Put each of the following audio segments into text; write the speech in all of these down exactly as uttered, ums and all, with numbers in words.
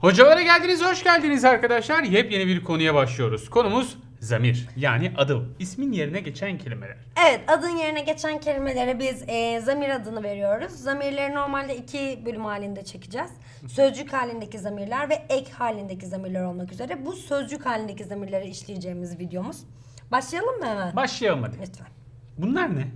Hocalara geldiniz, hoş geldiniz arkadaşlar. Yepyeni bir konuya başlıyoruz. Konumuz zamir, yani adı, ismin yerine geçen kelimeler. Evet, adın yerine geçen kelimelere biz e, zamir adını veriyoruz. Zamirleri normalde iki bölüm halinde çekeceğiz. Sözcük halindeki zamirler ve ek halindeki zamirler olmak üzere. Bu sözcük halindeki zamirleri işleyeceğimiz videomuz. Başlayalım mı hemen? Başlayalım hadi. Lütfen. Bunlar ne?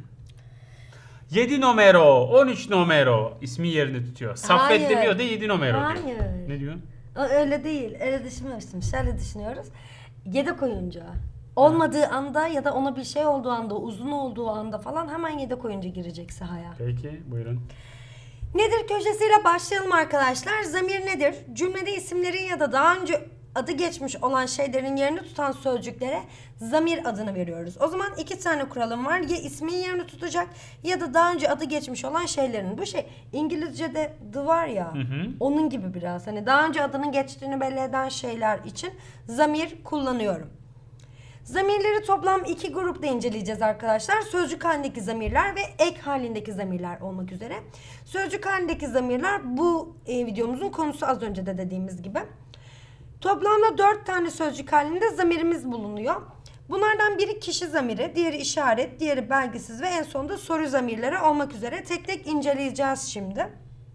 yedi numero, on üç numero ismi yerini tutuyor. Saffet Hayır. demiyor da yedi numero Hayır. diyor. Ne diyor? O öyle değil. Öyle düşünmemiştim. Şöyle düşünüyoruz. Yedek oyuncu. Olmadığı anda ya da ona bir şey olduğu anda, uzun olduğu anda falan hemen yedek oyuncu girecek sahaya. Peki, buyurun. Nedir köşesiyle başlayalım arkadaşlar. Zamir nedir? Cümlede isimlerin ya da daha önce adı geçmiş olan şeylerin yerini tutan sözcüklere zamir adını veriyoruz. O zaman iki tane kuralım var. Ya ismin yerini tutacak ya da daha önce adı geçmiş olan şeylerin. Bu şey İngilizce'de the var ya, Hı hı. onun gibi biraz. Hani daha önce adının geçtiğini belli eden şeyler için zamir kullanıyorum. Zamirleri toplam iki grupta inceleyeceğiz arkadaşlar. Sözcük halindeki zamirler ve ek halindeki zamirler olmak üzere. Sözcük halindeki zamirler bu e, videomuzun konusu, az önce de dediğimiz gibi. Toplamda dört tane sözcük halinde zamirimiz bulunuyor. Bunlardan biri kişi zamiri, diğeri işaret, diğeri belgisiz ve en sonunda soru zamirleri olmak üzere tek tek inceleyeceğiz şimdi.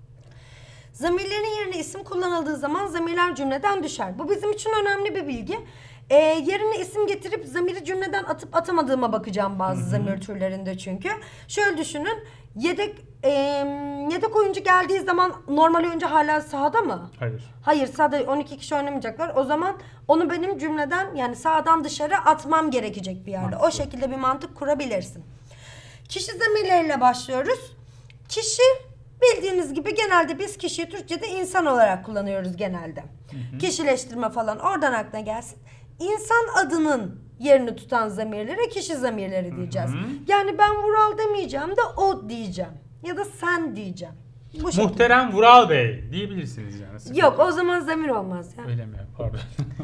Zamirlerin yerine isim kullanıldığı zaman zamirler cümleden düşer. Bu bizim için önemli bir bilgi. Ee, yerine isim getirip zamiri cümleden atıp atamadığıma bakacağım bazı hı hı. zamir türlerinde çünkü. Şöyle düşünün, yedek e, yedek oyuncu geldiği zaman normal oyuncu hala sahada mı? Hayır. Hayır, sahada on iki kişi oynamayacaklar. O zaman onu benim cümleden, yani sahadan dışarı atmam gerekecek bir yerde. Mantıklı. O şekilde bir mantık kurabilirsin. Kişi zamirleriyle başlıyoruz. Kişi, bildiğiniz gibi genelde biz kişiyi Türkçe'de insan olarak kullanıyoruz genelde. Hı hı. Kişileştirme falan oradan aklına gelsin. İnsan adının yerini tutan zamirlere kişi zamirleri diyeceğiz. Hı hı. Yani ben Vural demeyeceğim de o diyeceğim. Ya da sen diyeceğim. Bu Muhterem şekilde. Vural Bey diyebilirsiniz yani. Sıkıntı. Yok, o zaman zamir olmaz. Yani. Öyle mi? Pardon.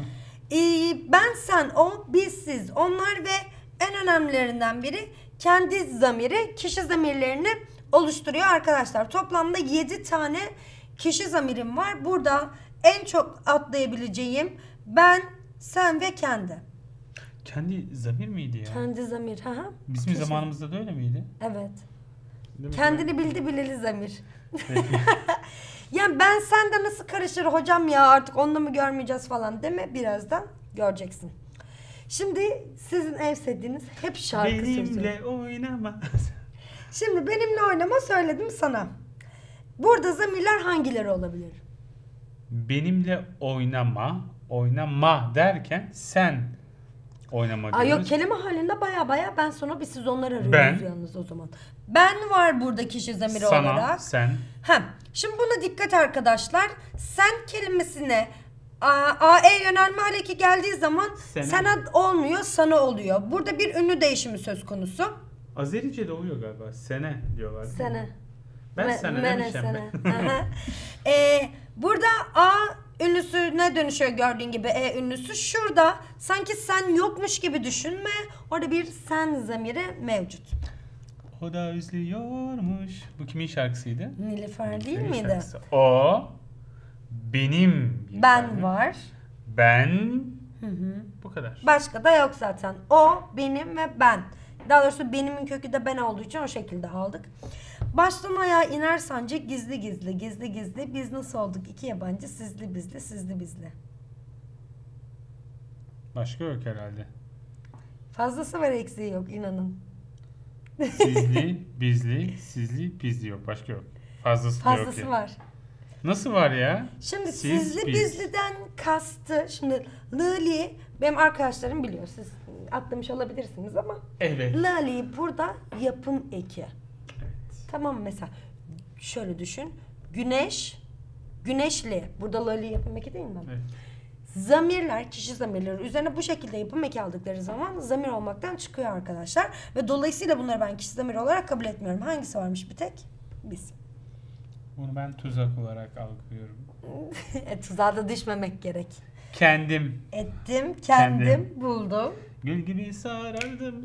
ee, ben, sen, o, biz, siz, onlar ve en önemlilerinden biri kendi zamiri kişi zamirlerini oluşturuyor arkadaşlar. Toplamda yedi tane kişi zamirim var. Burada en çok atlayabileceğim ben, sen ve kendi. Kendi zamir miydi ya? Kendi zamir. Ha. Bizim kişi. Zamanımızda da öyle miydi? Evet. Değil Kendini mi? Bildi bileli zamir. Yani ben sende nasıl karışır hocam ya, artık onunla mı görmeyeceğiz falan deme, birazdan göreceksin. Şimdi sizin en sevdiğiniz hep şarkı sözü. Benimle oynama. Şimdi benimle oynama söyledim sana. Burada zamirler hangileri olabilir? Benimle oynama, oynama derken sen oynama diyoruz. Aa, yok, kelime halinde baya baya ben, sonra bir siz onları arıyoruz ben, yalnız o zaman. Ben var burada kişi zamiri sana, olarak. Sana, sen. Heh, şimdi buna dikkat arkadaşlar. Sen kelimesine A, A, E yönelme haleki geldiği zaman Sene. Sana olmuyor, sana oluyor. Burada bir ünlü değişimi söz konusu. Azerice'de oluyor galiba. Sene diyorlar. Sene. Ben Me, sana mene, demişim. Sene. ee, burada A ünlüsüne dönüşüyor gördüğün gibi, E ünlüsü. Şurada sanki sen yokmuş gibi düşünme. Orada bir sen zamiri mevcut. O da üzülüyormuş. Bu kimin şarkısıydı? Nilüfer değil kimin miydi? Şarkısı? O benim. Ben tane. var. Ben. Hı hı. Bu kadar. Başka da yok zaten. O, benim ve ben. Daha doğrusu benimin kökü de ben olduğu için o şekilde aldık. Baştan ayağa iner sancı gizli gizli, gizli gizli. Biz nasıl olduk iki yabancı, sizli bizli, sizli bizli. Başka yok herhalde. Fazlası var, eksiği yok, inanın. Sizli, bizli, sizli, bizli yok. Başka yok. Fazlası, Fazlası yok var. Nasıl var ya? Şimdi Siz, sizli biz. bizliden kastı, şimdi Lali, benim arkadaşlarım biliyor, siz atlamış olabilirsiniz ama Evet. Lali burada yapım eki. Evet. Tamam, mesela şöyle düşün. Güneş, güneşli. Burada Lali yapım eki değil mi? Evet. Zamirler, kişi zamirleri üzerine bu şekilde yapım eki aldıkları zaman zamir olmaktan çıkıyor arkadaşlar. Ve dolayısıyla bunları ben kişi zamiri olarak kabul etmiyorum. Hangisi varmış bir tek? Biz. Bunu ben tuzak olarak algılıyorum. e, tuzağa da düşmemek gerek. Kendim. Ettim, kendim, kendim. buldum. Gül gibi sarardım.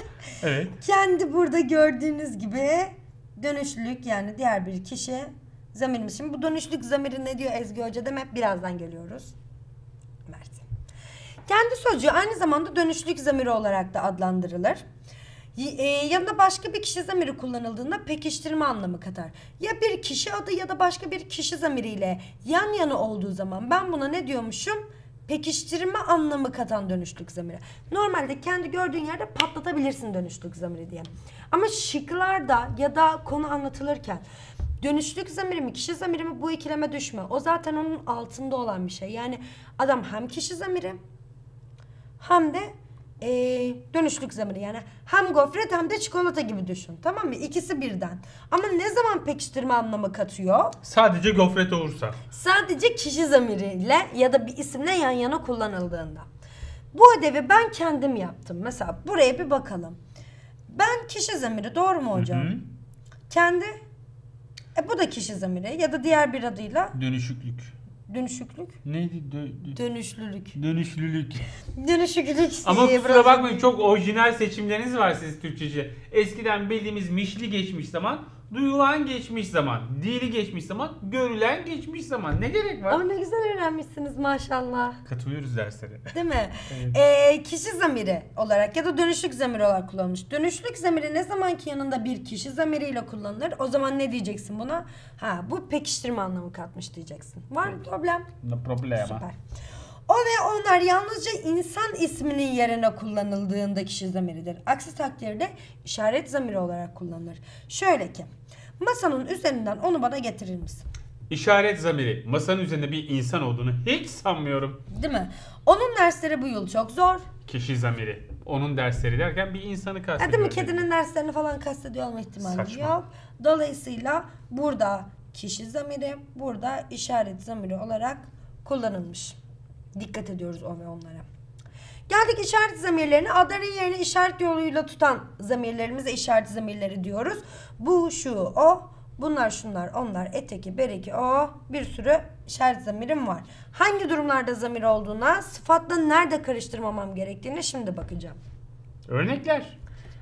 Evet. Kendi burada gördüğünüz gibi dönüşlülük, yani diğer bir kişi zamirimiz. Şimdi bu dönüşlük zamiri ne diyor Ezgi Hoca deme, hep birazdan geliyoruz. Mert. Kendi sözcüğü aynı zamanda dönüşlük zamiri olarak da adlandırılır. Y- e, yanında başka bir kişi zamiri kullanıldığında pekiştirme anlamı katar. Ya bir kişi adı ya da başka bir kişi zamiriyle yan yana olduğu zaman ben buna ne diyormuşum? Pekiştirme anlamı katan dönüşlük zamiri. Normalde kendi gördüğün yerde patlatabilirsin dönüşlük zamiri diye. Ama şıklarda ya da konu anlatılırken dönüşlük zamiri mi kişi zamiri mi bu ikileme düşme. O zaten onun altında olan bir şey. Yani adam hem kişi zamiri hem de e, dönüşlük zamiri, yani hem gofret hem de çikolata gibi düşün, tamam mı? İkisi birden. Ama ne zaman pekiştirme anlamı katıyor? Sadece gofret olursa. Sadece kişi zamiriyle ya da bir isimle yan yana kullanıldığında. Bu ödevi ben kendim yaptım. Mesela buraya bir bakalım. Ben kişi zamiri, doğru mu hocam? Hı hı. Kendi, e, bu da kişi zamiri ya da diğer bir adıyla Dönüşüklük. dönüşüklük. Neydi? Dö- dö- Dönüşlülük. Dönüşlülük. Dönüşüklük. Ama diye kusura biraz- bakmayın, çok orijinal seçimleriniz var siz Türkçeci. Eskiden bildiğimiz mişli geçmiş zaman, duyulan geçmiş zaman, dili geçmiş zaman, görülen geçmiş zaman. Ne gerek var? Ama ne güzel öğrenmişsiniz maşallah. Katılıyoruz derslere. Değil mi? Evet. Ee, kişi zamiri olarak ya da dönüşlük zamiri olarak kullanılmış. Dönüşlük zamiri ne zaman ki yanında bir kişi zamiriyle kullanılır, o zaman ne diyeceksin buna? Ha, bu pekiştirme anlamı katmış diyeceksin. Var mı problem? No problema. Süper. O ve onlar yalnızca insan isminin yerine kullanıldığında kişi zamiridir. Aksi takdirde işaret zamiri olarak kullanılır. Şöyle ki, masanın üzerinden onu bana getirir misin? İşaret zamiri. Masanın üzerinde bir insan olduğunu hiç sanmıyorum. Değil mi? Onun dersleri bu yıl çok zor. Kişi zamiri. Onun dersleri derken bir insanı Ya kastediyor. değil mi? Kedinin derslerini falan kastediyor olma ihtimali Saçma. yok. Dolayısıyla burada kişi zamiri, burada işaret zamiri olarak kullanılmış. Dikkat ediyoruz o ve onlara. Geldik işaret zamirlerine. Adların yerini işaret yoluyla tutan zamirlerimize işaret zamirleri diyoruz. Bu, şu, o. Bunlar, şunlar, onlar, eteki, bereki, o. Bir sürü işaret zamirim var. Hangi durumlarda zamir olduğuna, sıfatla nerede karıştırmamam gerektiğine şimdi bakacağım. Örnekler.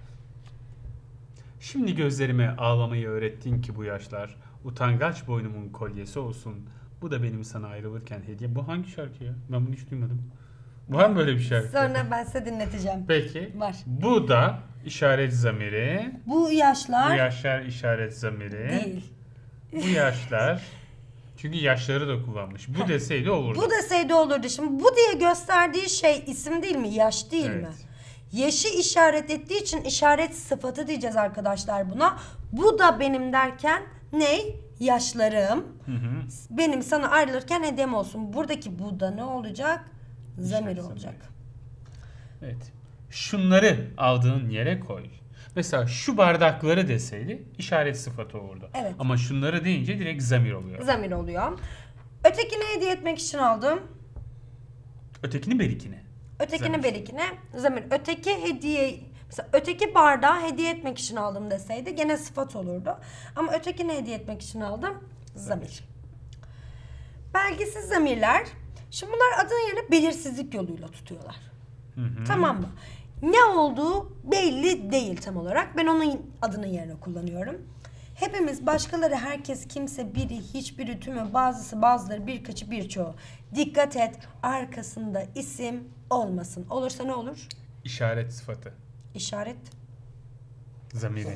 Şimdi gözlerime ağlamayı öğrettin ki bu yaşlar. Utangaç boynumun kolyesi olsun. Bu da benim sana ayrılırken hediye. Bu hangi şarkı ya? Ben bunu hiç duymadım. Var mı böyle bir şarkı? Sonra ben size dinleteceğim. Peki. Var. Bu da işaret zamiri. Bu yaşlar Bu yaşlar işaret zamiri. değil. Bu yaşlar. Çünkü yaşları da kullanmış. Bu deseydi olurdu. Bu deseydi olurdu. Şimdi bu diye gösterdiği şey isim değil mi? Yaş değil Evet. mi? Yaşı işaret ettiği için işaret sıfatı diyeceğiz arkadaşlar buna. Bu da benim derken ne? Yaşlarım. Hı hı. Benim sana ayrılırken hediyem olsun. Buradaki bu da ne olacak? Zamir İşaret olacak. Evet. Şunları aldığın yere koy. Mesela şu bardakları deseydi işaret sıfatı olurdu. Evet. Ama şunları deyince direkt zamir oluyor. Zamir oluyor. Ötekine hediye etmek için aldım. Ötekini berikine. Ötekini Zamir. berikine zamir. Öteki hediye, mesela öteki bardağı hediye etmek için aldım deseydi gene sıfat olurdu. Ama ötekini hediye etmek için aldım zamir. Belgisiz zamirler. Şimdi bunlar adın yerine belirsizlik yoluyla tutuyorlar. Hı hı. Tamam mı? Ne olduğu belli değil tam olarak. Ben onun adının yerine kullanıyorum. Hepimiz, başkaları, herkes, kimse, biri, hiçbiri, tümü, bazısı, bazıları, birkaçı, birçoğu. Dikkat et, arkasında isim olmasın. Olursa ne olur? İşaret sıfatı. İşaret. Zamiri.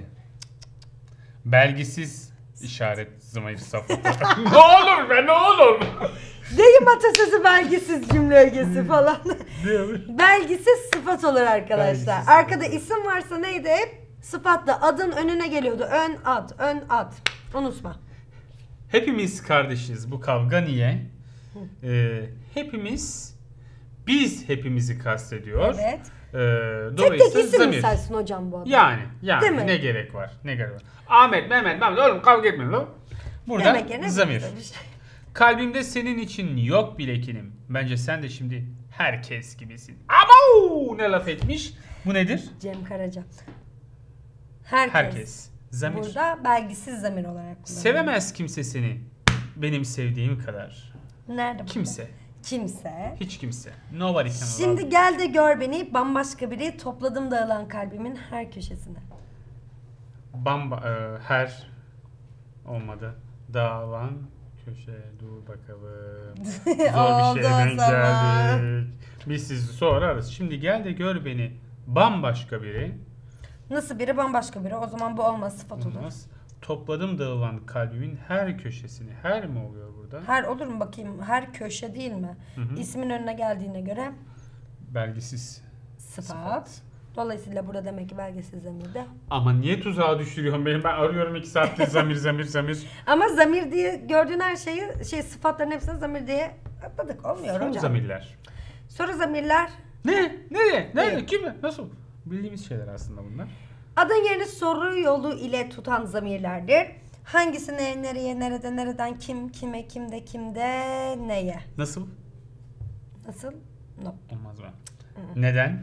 Belgisiz işaret zamir sıfatı. Ne olur be, ne olur. Deyim atasözü belgisiz cümle ögesi falan. Değil mi? Belgisiz sıfat olur arkadaşlar. Belgisiz Arkada sıfat. isim varsa neydi hep? Sıfatla adın önüne geliyordu. Ön ad, ön ad. Unutma. Hepimiz kardeşiz. Bu kavga niye? Ee, hepimiz, biz hepimizi kastediyor. Evet. Ee, Tek tek dolayısıyla isim mi zamir. saysın hocam bu adam? Yani, yani Değil mi? ne gerek var? Ne gerek var? Ahmet, Mehmet, Mehmet, oğlum kavga etmeyin lan. Burada Demek yerine zamir. böyle bir şey. Kalbimde senin için yok bilekinim. Bence sen de şimdi herkes gibisin. Abo! Ne laf etmiş? Bu nedir? Cem Karaca. Herkes. Herkes. Zamir. Burada belgisiz zamir olarak kullanılıyor. Sevemez kimse seni benim sevdiğim kadar. Nerede bu? Kimse. Kimse. Hiç kimse. Nobody can Şimdi love. gel de gör beni, bambaşka biri, topladım dağılan kalbimin her köşesine. Bamba, e, her olmadı. Davan köşe dur bakalım. Oldu Zor bir şeye o denk zaman. geldik. Biz sizi sorarız. Şimdi gel de gör beni. Bambaşka biri. Nasıl biri bambaşka biri. O zaman bu olmaz, sıfat olur. Olmaz. Topladım dağılan kalbimin her köşesini. Her mi oluyor burada? Her olur mu bakayım? Her köşe değil mi? Hı hı. İsmin önüne geldiğine göre Belgisiz. sıfat. Sıfat. Dolayısıyla burada demek ki belgesiz zamirde. Ama niye tuzağa düşürüyorsun beni? Ben arıyorum iki saattir zamir zamir zamir. Ama zamir diye gördüğün her şeyi, şey sıfatların hepsini zamir diye atladık. Olmuyor Son hocam. zamirler. Soru zamirler. Ne? Nereye? Nerede? Evet. Kimi? Nasıl? Bildiğimiz şeyler aslında bunlar. Adın yerini soru yolu ile tutan zamirlerdir. Hangisine, nereye, nerede, nereden, kim, kime, kimde, kimde, neye? Nasıl? Nasıl? No. Olmaz mı? Neden?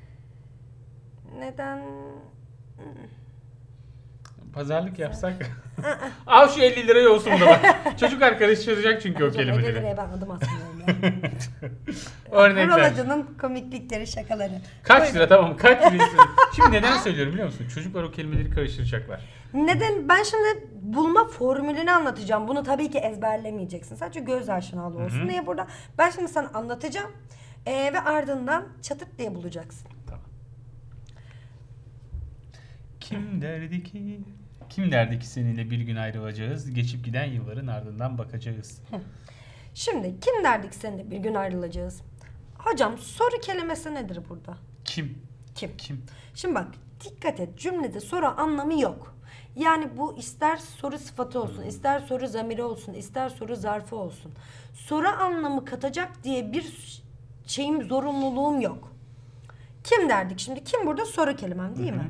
Neden? Pazarlık yapsak. Al şu elli lirayı olsun da bak. Çocuk karıştıracak çünkü o Hocam elli kelimeleri. liraya ben adım atmıyorum ya. Örnekler. Kuralacının komiklikleri, şakaları. Kaç Buyurun. lira tamam kaç lira istiyorsun? Şimdi neden söylüyorum biliyor musun? Çocuklar o kelimeleri karıştıracaklar. Neden? Ben şimdi bulma formülünü anlatacağım. Bunu tabii ki ezberlemeyeceksin. Sadece göz aşinalı olsun Hı hı. diye burada. Ben şimdi sana anlatacağım. Ee, ve ardından çatırt diye bulacaksın. Tamam. Kim derdi ki? Kim derdi ki seninle bir gün ayrılacağız? Geçip giden yılların ardından bakacağız. Şimdi kim derdik seninle bir gün ayrılacağız? Hocam soru kelimesi nedir burada? Kim? Kim? Kim? Şimdi bak dikkat et, cümlede soru anlamı yok. Yani bu ister soru sıfatı olsun, ister soru zamiri olsun, ister soru zarfı olsun. Soru anlamı katacak diye bir şeyim, zorunluluğum yok. Kim derdik şimdi? Kim burada? Soru kelimem değil Hı hı. mi?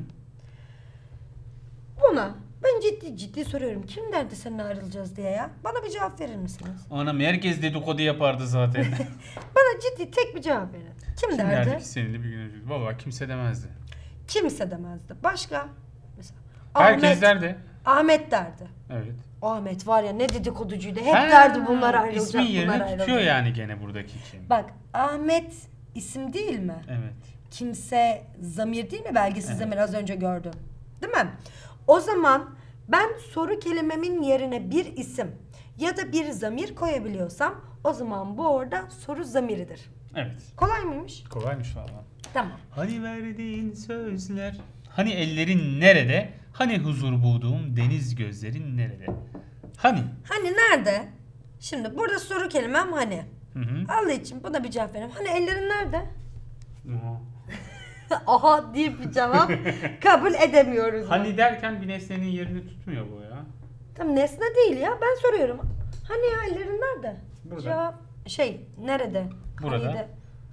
Buna ben ciddi ciddi soruyorum. Kim derdi seninle ayrılacağız diye ya? Bana bir cevap verir misiniz? Anam herkes dedikodu yapardı zaten. Bana ciddi tek bir cevap verin. Kim, Kim derdi? derdi ki seninle bir gün ayrılacağız? Vallahi kimse demezdi. Kimse demezdi. Başka? Mesela Herkes Ahmet, derdi. Ahmet derdi. Evet. Ahmet var ya ne dedikoducuydu. Hep Ha, derdi bunlar ayrılacak, İsmin bunlar yerini ayrılacak. tutuyor yani gene buradaki kim. Bak Ahmet isim değil mi? Evet. Kimse zamir değil mi? Belgesiz Evet. zamir az önce gördüm. Değil mi? O zaman ben soru kelimemin yerine bir isim ya da bir zamir koyabiliyorsam o zaman bu orada soru zamiridir. Evet. Kolay mıymış? Kolaymış valla. Tamam. Hani verdiğin sözler. Hani ellerin nerede? Hani huzur bulduğum deniz gözlerin nerede? Hani. Hani nerede? Şimdi burada soru kelimem hani. Hı hı. Allah için buna bir cevap verelim. Hani ellerin nerede? Aha. Aha diye bir cevap kabul edemiyoruz. Hani derken bir nesnenin yerini tutmuyor bu ya. Tam nesne değil ya. Ben soruyorum. Hani ya ellerin nerede? Burada. Cevap şey nerede? Burada. Hani'de.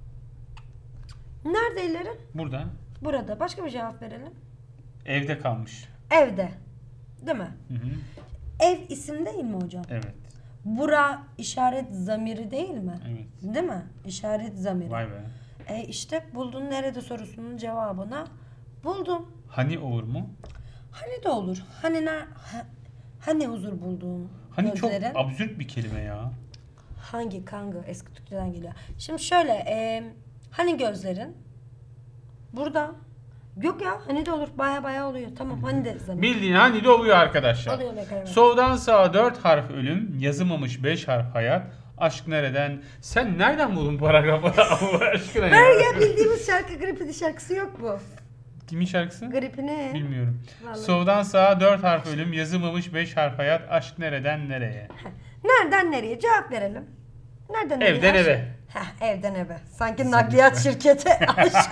Nerede ellerin? Burada. Burada. Başka bir cevap verelim. Evde kalmış. Evde. Değil mi? Hı hı. Ev isim değil mi hocam? Evet. Bura işaret zamiri değil mi? Evet. Değil mi? İşaret zamiri. Vay be. E işte buldun nerede sorusunun cevabını buldum. Hani olur mu? Hani de olur. Hani ne? Ha, hani huzur bulduğun Hani gözlerin. çok absürt bir kelime ya. Hangi kanka eski Türkçeden geliyor. Şimdi şöyle e, hani gözlerin burada. Yok ya hani de olur. Baya baya oluyor. Tamam hani de zamir. Bildiğin hani de oluyor arkadaşlar. Oluyor ne kadar. Soldan sağa dört harf ölüm, yazılmamış beş harf hayat. Aşk nereden? Sen nereden buldun paragrafı Allah aşkına Ver ya? ya bildiğimiz şarkı Gripini şarkısı yok bu. Kimin şarkısı? Gripini. Bilmiyorum. Vallahi. Soldan sağa dört harf ölüm, yazılmamış beş harf hayat. Aşk nereden nereye? Nereden nereye? Cevap verelim. Nereden nereye? Evden Aşk- eve. Heh, evden eve. Sanki Sen nakliyat lütfen. şirketi. Aşk.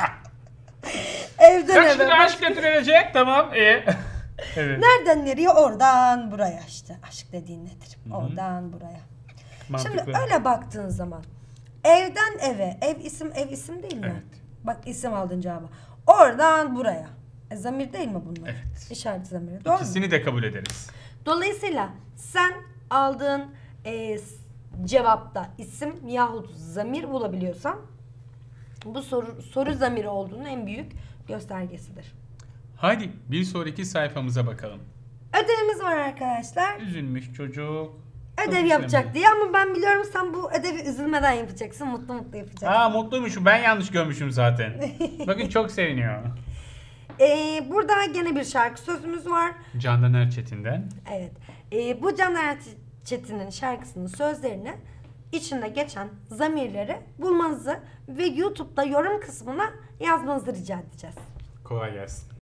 Evden Kaç eve. lira aşk götürülecek? Tamam. E. Evet. Nereden nereye? Oradan buraya işte. Aşk dediğin nedir? Hı hı. Oradan buraya. Mantıklı. Şimdi öyle baktığın zaman evden eve, ev isim ev isim değil mi? Evet. Bak isim aldın cevabı. Oradan buraya. E, zamir değil mi bunlar? Evet. İşaret zamiri. Doğru mu? İkisini de kabul ederiz. Dolayısıyla sen aldığın e, s- cevapta isim yahut zamir bulabiliyorsan bu soru, soru zamiri olduğunun en büyük göstergesidir. Hadi bir sonraki sayfamıza bakalım. Ödevimiz var arkadaşlar. Üzülmüş çocuk. Ödev Çok yapacak üzülmüş. diye ama ben biliyorum sen bu ödevi üzülmeden yapacaksın. Mutlu mutlu yapacaksın. Aa mutluymuş. Ben yanlış görmüşüm zaten. Bakın çok seviniyor. Ee, burada gene bir şarkı sözümüz var. Candan Erçetin'den. Evet. Ee, bu Caner Çetin'in şarkısının sözlerini, içinde geçen zamirleri bulmanızı ve YouTube'da yorum kısmına yazmanızı rica edeceğiz. Kolay gelsin.